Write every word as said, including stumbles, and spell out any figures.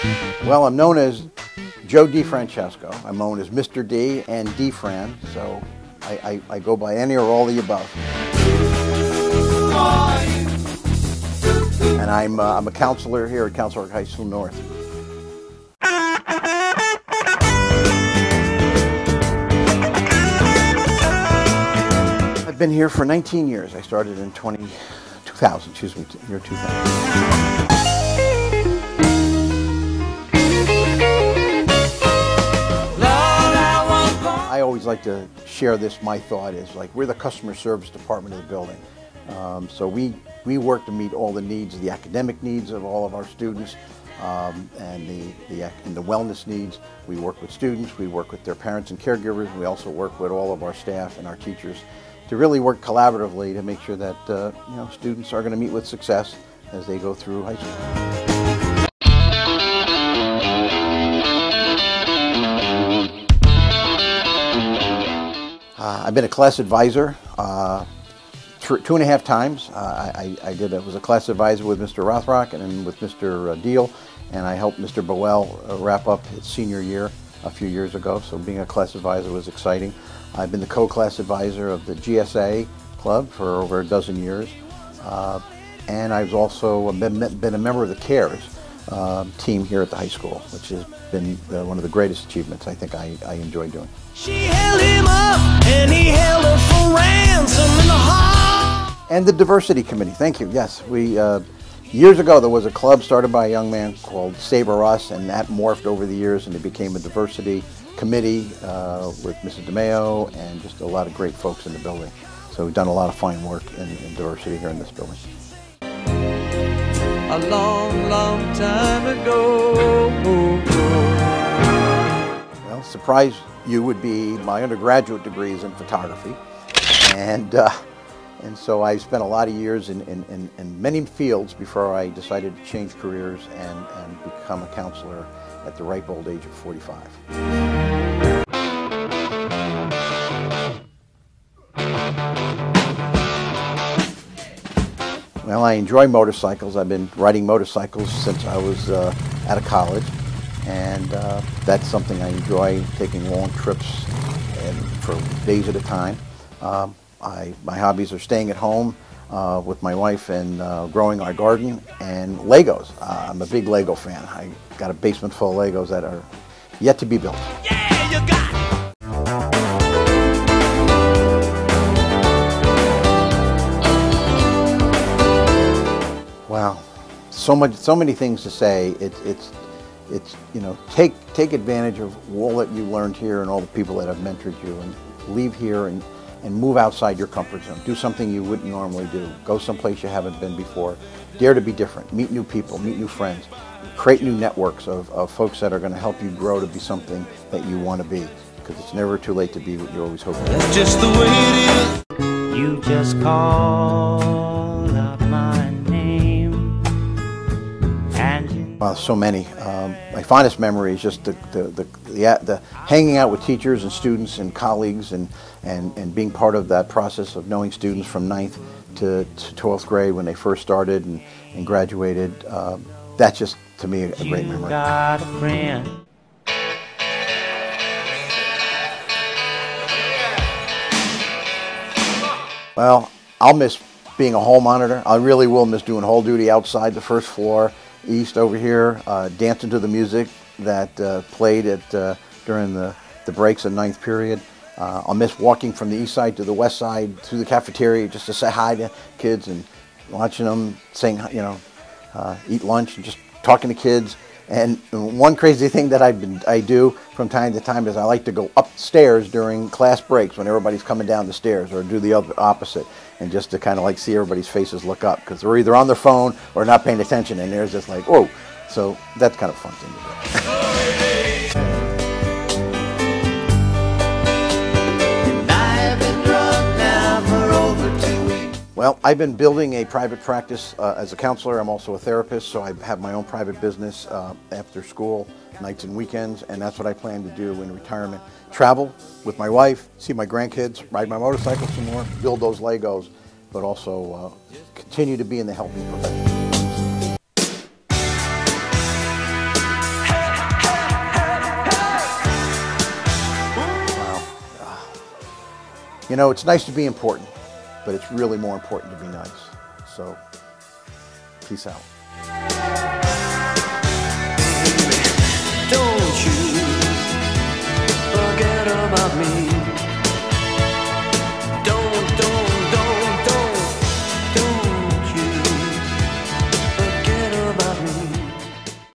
Well, I'm known as Joe DeFrancesco. I'm known as Mister D and DeFran, so I, I, I go by any or all of the above. And I'm, uh, I'm a counselor here at Council Rock High School North. I've been here for nineteen years. I started in twenty, two thousand, excuse me, year two thousand. I always like to share this, my thought is like we're the customer service department of the building. Um, so we, we work to meet all the needs, the academic needs of all of our students um, and, the, the, and the wellness needs. We work with students, we work with their parents and caregivers, and we also work with all of our staff and our teachers to really work collaboratively to make sure that uh, you know, students are going to meet with success as they go through high school. Uh, I've been a class advisor uh, th two and a half times. Uh, I, I did. I was a class advisor with Mister Rothrock and then with Mister Deal, and I helped Mister Boel uh, wrap up his senior year a few years ago. So being a class advisor was exciting. I've been the co-class advisor of the G S A club for over a dozen years, uh, and I've also been, been a member of the CARES uh, team here at the high school, which has been uh, one of the greatest achievements I think I, I enjoy doing. She held him up and he held her for ransom in the heart. And the diversity committee, thank you. Yes, we uh, years ago there was a club started by a young man called Saber Us, and that morphed over the years and it became a diversity committee uh, with Missus DeMayo and just a lot of great folks in the building. So we've done a lot of fine work in, in diversity here in this building. A long, long time ago. Well, surprise you would be my undergraduate degree is in photography, and uh, and so I spent a lot of years in, in, in, in many fields before I decided to change careers and, and become a counselor at the ripe old age of forty-five. Well, I enjoy motorcycles. I've been riding motorcycles since I was uh, out of college, and uh, that's something I enjoy, taking long trips and for days at a time. Um, I, my hobbies are staying at home uh, with my wife and uh, growing our garden and Legos. Uh, I'm a big Lego fan. I got a basement full of Legos that are yet to be built. Yeah, you got it. Wow, so much, so many things to say. It's, it's, it's you know, take take advantage of all that you learned here and all the people that have mentored you, and leave here and and move outside your comfort zone. Do something you wouldn't normally do. Go someplace you haven't been before. Dare to be different. Meet new people. Meet new friends. Create new networks of, of folks that are going to help you grow to be something that you want to be. Because it's never too late to be what you always hope to be. That's just the way it is. You just call out my name. And Well, so many. Um, my fondest memory is just the the, the the the hanging out with teachers and students and colleagues and and and being part of that process of knowing students from ninth to, to twelfth grade when they first started and, and graduated. Uh, that's just to me a, a great memory. You got a friend. Well, I'll miss being a hall monitor. I really will miss doing hall duty outside the first floor, east over here, uh, dancing to the music that uh, played at uh, during the, the breaks in ninth period. Uh, I'll miss walking from the east side to the west side through the cafeteria just to say hi to kids and watching them saying, you know, uh, eat lunch and just talking to kids. And one crazy thing that I've been, I do from time to time is I like to go upstairs during class breaks when everybody's coming down the stairs, or do the other opposite, and just to kind of like see everybody's faces look up, because they're either on their phone or not paying attention, and there's just like, whoa. So that's kind of a fun thing to do. Well, I've been building a private practice uh, as a counselor. I'm also a therapist, so I have my own private business uh, after school, nights and weekends, and that's what I plan to do in retirement. Travel with my wife, see my grandkids, ride my motorcycle some more, build those Legos, but also uh, continue to be in the helping profession. You know, it's nice to be important, but it's really more important to be nice. So, peace out. Don't you forget about me.